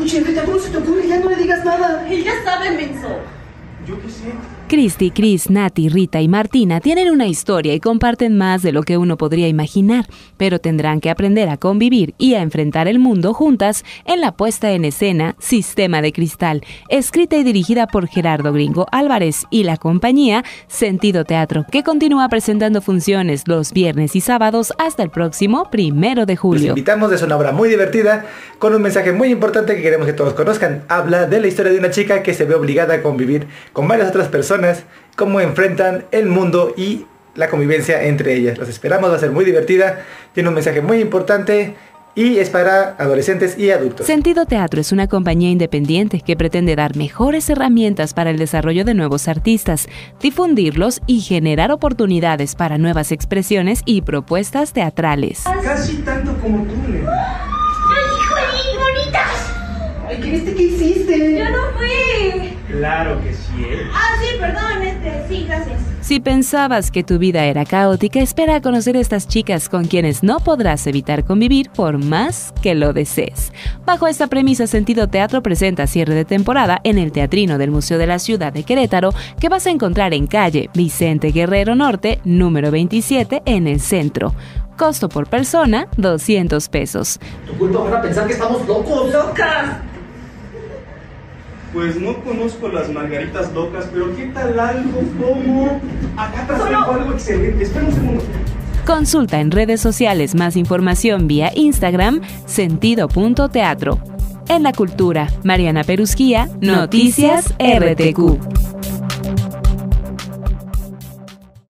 escuche, Rita, ¿cómo se te ocurre? Ya no le digas nada. Él ya sabe, menso. Yo qué sé. Cristi, Chris, Nati, Rita y Martina tienen una historia y comparten más de lo que uno podría imaginar, pero tendrán que aprender a convivir y a enfrentar el mundo juntas en la puesta en escena Sistema de Cristal, escrita y dirigida por Gerardo Gringo Álvarez y la compañía Sentido Teatro, que continúa presentando funciones los viernes y sábados hasta el próximo 1 de julio. Los invitamos, es una obra muy divertida, con un mensaje muy importante que queremos que todos conozcan. Habla de la historia de una chica que se ve obligada a convivir con varias otras personas, cómo enfrentan el mundo y la convivencia entre ellas. Los esperamos, va a ser muy divertida, tiene un mensaje muy importante y es para adolescentes y adultos. Sentido Teatro es una compañía independiente que pretende dar mejores herramientas para el desarrollo de nuevos artistas, difundirlos y generar oportunidades para nuevas expresiones y propuestas teatrales. Casi tanto como tú, nena. ¡Bonitas! Ay, ¿qué viste que hiciste? ¡Yo no fui! Claro que sí, ¿eh? Ah, sí, perdón, sí, gracias. Si pensabas que tu vida era caótica, espera a conocer a estas chicas con quienes no podrás evitar convivir por más que lo desees. Bajo esta premisa, Sentido Teatro presenta cierre de temporada en el Teatrino del Museo de la Ciudad de Querétaro, que vas a encontrar en calle Vicente Guerrero Norte, número 27, en el centro. Costo por persona, 200 pesos. Tu culpa van a pensar que estamos locos. ¡Locas! Pues no conozco las margaritas locas, pero ¿qué tal algo como... Acá atrás tengo algo excelente, espera un segundo. Consulta en redes sociales más información vía Instagram, sentido.teatro. En la cultura, Mariana Perusquía, Noticias RTQ.